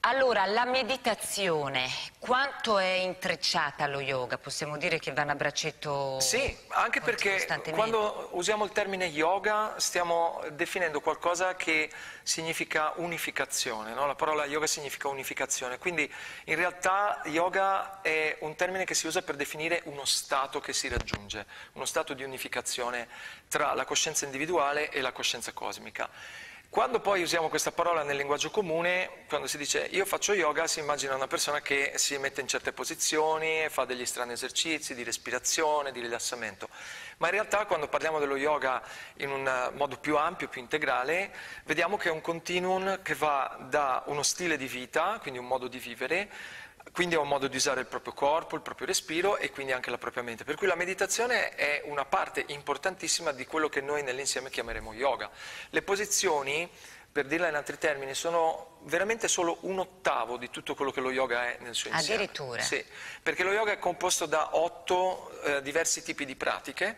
Allora, la meditazione, quanto è intrecciata allo yoga? Possiamo dire che vanno a braccetto? Sì, anche perché quando usiamo il termine yoga stiamo definendo qualcosa che significa unificazione, no? La parola yoga significa unificazione, quindi in realtà yoga è un termine che si usa per definire uno stato che si raggiunge, uno stato di unificazione tra la coscienza individuale e la coscienza cosmica. Quando poi usiamo questa parola nel linguaggio comune, quando si dice io faccio yoga, si immagina una persona che si mette in certe posizioni e fa degli strani esercizi di respirazione, di rilassamento. Ma in realtà quando parliamo dello yoga in un modo più ampio, più integrale, vediamo che è un continuum che va da uno stile di vita, quindi un modo di vivere, quindi è un modo di usare il proprio corpo, il proprio respiro e quindi anche la propria mente. Per cui la meditazione è una parte importantissima di quello che noi nell'insieme chiameremo yoga. Le posizioni, per dirla in altri termini, sono veramente solo un ottavo di tutto quello che lo yoga è nel suo insieme. Addirittura? Sì, perché lo yoga è composto da 8 diversi tipi di pratiche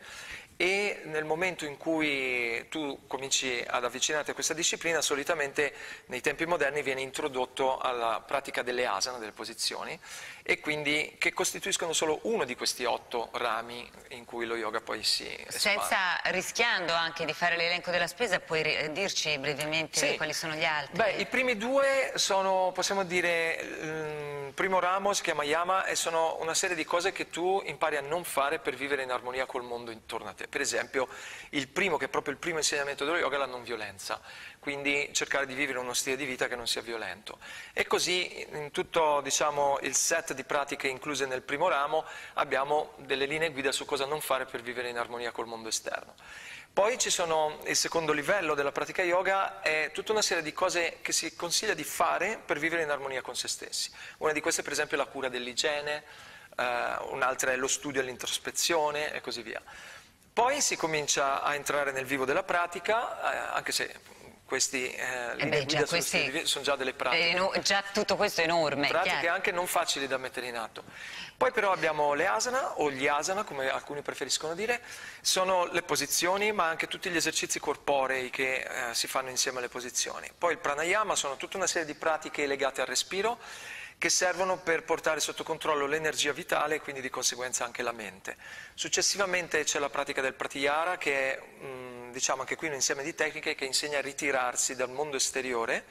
e nel momento in cui tu cominci ad avvicinarti a questa disciplina, solitamente nei tempi moderni viene introdotto alla pratica delle asana, delle posizioni, e quindi che costituiscono solo uno di questi 8 rami in cui lo yoga poi si espande. Rischiando anche di fare l'elenco della spesa, puoi dirci brevemente quali sono gli altri? Beh, i primi 2 sono, possiamo dire, il primo ramo si chiama yama e sono una serie di cose che tu impari a non fare per vivere in armonia col mondo intorno a te. Per esempio, il primo, che è proprio il primo insegnamento dello yoga, è la non violenza, quindi cercare di vivere uno stile di vita che non sia violento. E così in tutto, diciamo, il set di pratiche incluse nel primo ramo abbiamo delle linee guida su cosa non fare per vivere in armonia col mondo esterno. Poi ci sono, il secondo livello della pratica yoga è tutta una serie di cose che si consiglia di fare per vivere in armonia con se stessi. Una di queste per esempio è la cura dell'igiene, un'altra è lo studio e l'introspezione e così via. Poi si comincia a entrare nel vivo della pratica, anche se questi linee guida sono già delle pratiche. Già tutto questo è enorme. Pratiche anche non facili da mettere in atto. Poi però abbiamo le asana, o gli asana, come alcuni preferiscono dire, sono le posizioni, ma anche tutti gli esercizi corporei che si fanno insieme alle posizioni. Poi il pranayama sono tutta una serie di pratiche legate al respiro, che servono per portare sotto controllo l'energia vitale e quindi di conseguenza anche la mente. Successivamente c'è la pratica del pratyahara, che è diciamo anche qui un insieme di tecniche che insegna a ritirarsi dal mondo esteriore.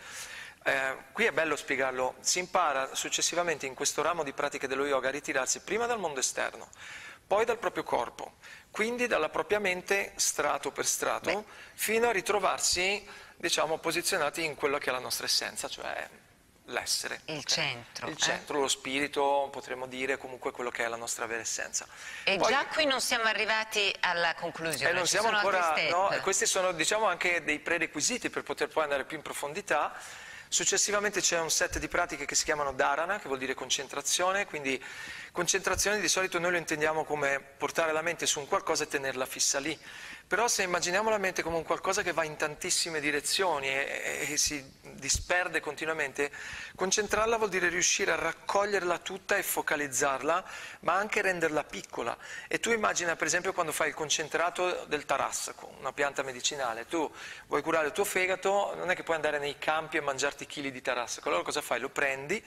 Qui è bello spiegarlo, si impara successivamente in questo ramo di pratiche dello yoga a ritirarsi prima dal mondo esterno, poi dal proprio corpo, quindi dalla propria mente strato per strato, fino a ritrovarsi, diciamo, posizionati in quella che è la nostra essenza, cioè l'essere. Il centro. Il centro, lo spirito, potremmo dire, comunque quello che è la nostra vera essenza. E poi, già qui non siamo arrivati alla conclusione, non siamo ancora, no, questi sono, diciamo, anche dei prerequisiti per poter poi andare più in profondità. Successivamente c'è un set di pratiche che si chiamano dharana, che vuol dire concentrazione, quindi concentrazione di solito noi lo intendiamo come portare la mente su un qualcosa e tenerla fissa lì. Però se immaginiamo la mente come un qualcosa che va in tantissime direzioni e si disperde continuamente, concentrarla vuol dire riuscire a raccoglierla tutta e focalizzarla, ma anche renderla piccola. E tu immagina per esempio quando fai il concentrato del tarassaco, una pianta medicinale, tu vuoi curare il tuo fegato, non è che puoi andare nei campi e mangiarti chili di tarassaco, allora cosa fai? Lo prendi,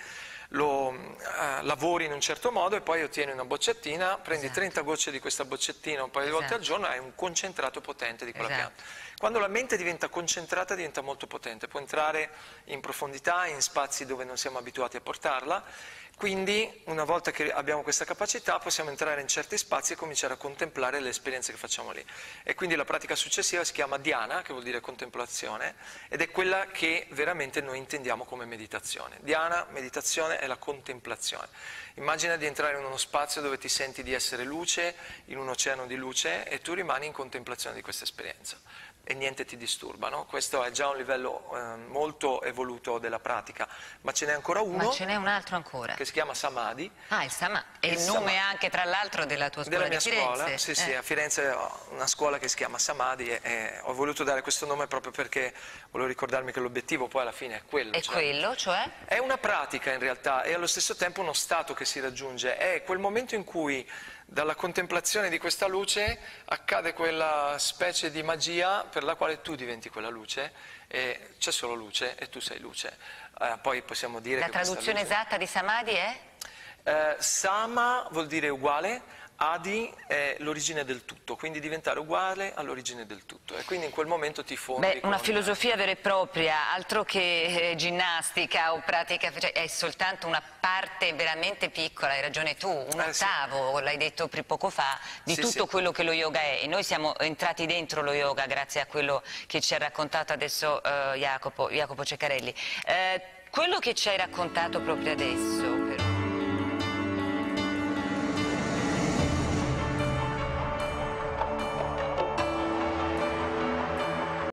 lo lavori in un certo modo e poi ottieni una boccettina, prendi 30 gocce di questa boccettina un paio di volte al giorno e hai un concentrato potente di quella pianta. Quando la mente diventa concentrata diventa molto potente, può entrare in profondità, in spazi dove non siamo abituati a portarla, quindi una volta che abbiamo questa capacità possiamo entrare in certi spazi e cominciare a contemplare le esperienze che facciamo lì. E quindi la pratica successiva si chiama dhyana, che vuol dire contemplazione, ed è quella che veramente noi intendiamo come meditazione. Dhyana, meditazione, è la contemplazione. Immagina di entrare in uno spazio dove ti senti di essere luce, in un oceano di luce, e tu rimani in contemplazione di questa esperienza. E niente ti disturba, no? Questo è già un livello molto evoluto della pratica, ma ce n'è ancora uno. Ma ce n'è un altro ancora? Che si chiama Samadhi. Ah, il Samadhi. E il nome anche tra l'altro della tua scuola di Firenze? Della mia scuola, sì, a Firenze ho una scuola che si chiama Samadhi e ho voluto dare questo nome proprio perché volevo ricordarmi che l'obiettivo poi alla fine è quello. E quello, cioè? È una pratica in realtà e allo stesso tempo uno stato che si raggiunge, è quel momento in cui dalla contemplazione di questa luce accade quella specie di magia per la quale tu diventi quella luce e c'è solo luce e tu sei luce. poi possiamo dire La che traduzione esatta di Samadhi è? Sama vuol dire uguale, Adi è l'origine del tutto, quindi diventare uguale all'origine del tutto, e quindi in quel momento ti fondi Una filosofia vera e propria, altro che ginnastica o pratica, cioè è soltanto una parte veramente piccola, hai ragione tu, un ottavo, l'hai detto poco fa, di tutto quello che lo yoga è, e noi siamo entrati dentro lo yoga grazie a quello che ci ha raccontato adesso Jacopo Ceccarelli. Quello che ci hai raccontato proprio adesso,